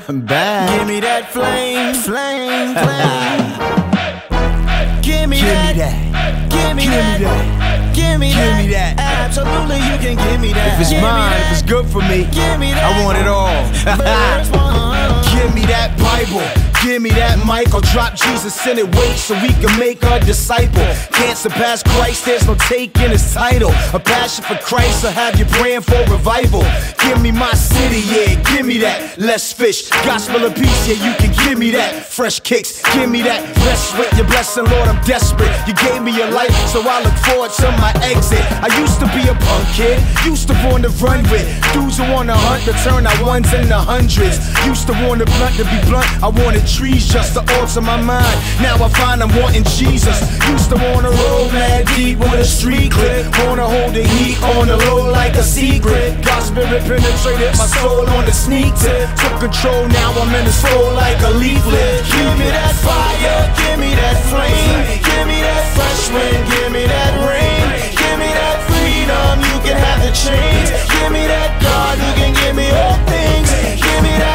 Bad. Give me that flame, flame, flame. Give me that. Give me that. Give me that. Absolutely, you can give me that. If it's mine, if it's good for me, give me that. I want it all. Give me that Bible. Give me that mic, I'll drop Jesus in it, wait so we can make a disciple. Can't surpass Christ, there's no taking his title. A passion for Christ, I'll have you praying for revival. Give me my city, yeah, give me that. Less fish, gospel of peace, yeah, you can give me that. Fresh kicks, give me that. Rest with your blessing, Lord, I'm desperate. You gave me your life, so I look forward to my exit. I used to be a punk kid, used to want to run with dudes who wanna hunt to turn our ones into hundreds. Used to want the blunt to be blunt, I wanted trees just to alter my mind. Now I find I'm wanting Jesus. Used to wanna roll mad deep with a street clip, wanna hold the heat on the low like a secret. God's spirit penetrated my soul on the sneak tip. Took control, now I'm in the soul like a leaflet. Give me that fire, give me that flame. Give me that fresh wind, give me that rain. Give me that freedom, you can have the chains. Give me that God who can give me all things. Give me that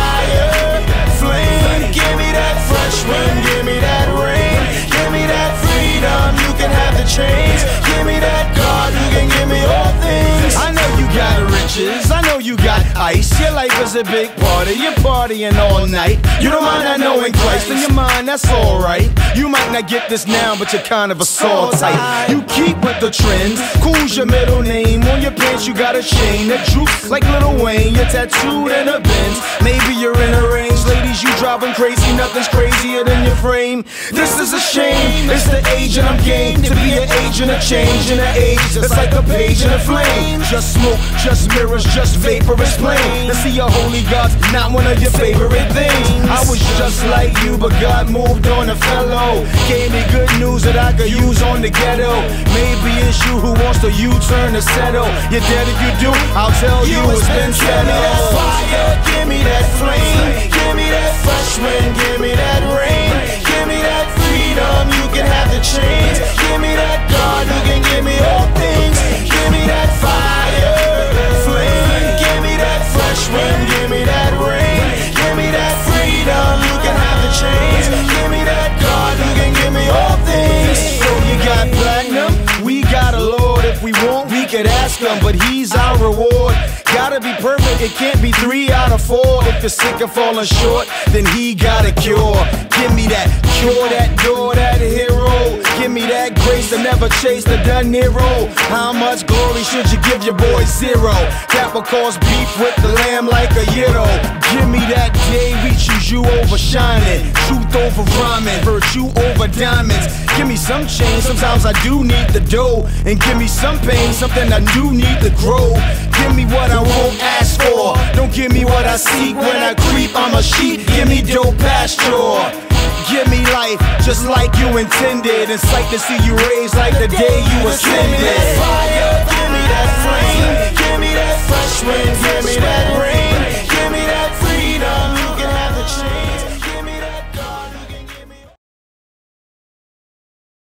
fire, flame. Give me that fresh wind, give me that rain. Give me that freedom, you can have the chains. Give me that God who can give me all things. I know you got riches, I know you got ice. Your life is a big party, you're partying all night. You don't mind not knowing Christ in your mind, that's alright. You might not get this now, but you're kind of a soul type. You keep with the trends, cool's your middle name. On your pants you got a chain that droops like Lil Wayne. You're tattooed in a Benz, maybe you're in a range. Ladies, you driving crazy, nothing's crazier than your frame. This is a shame, it's the age and I'm game to be an agent of change in the age. It's like a page in a flame. Just smoke, just mirrors, just vapor is plain. To see your holy God's not one of your favorite things. I was just like you, but God moved on a fellow. Gave me good news that I could use on the ghetto. Maybe it's you who wants to U-turn to settle. You're dead if you do, I'll tell you it's been settled. Give me that fire, give me that flame. Give me that fresh wind, give me that rain. Give me that freedom, you can have the chains. Give me that God who can give me all things. Give me that fire, flame. Give me that fresh wind, give me that rain. Give me that freedom, you can have the chains. Give me that God who can give me all things. So you got platinum, we got a Lord. If we want, we could ask him, but he's our reward. Gotta be perfect, it can't be 3 out of 4. If you're sick of falling short, then he got a cure. Give me that cure, that door, that hero. Give me that grace to never chase the De Niro. How much glory should you give your boy? 0. That will cause beef with the lamb like a gyro. Give me that day we choose you over shining, truth over rhyming, virtue over diamonds. Give me some change, sometimes I do need the dough. And give me some pain, something I do need to grow. Give me what I won't ask for, don't give me what I seek. When I creep, I'm a sheep, give me dope pasture. Give me life, just like you intended. And sight to see you raised like the day you ascended. Give me that fire, give me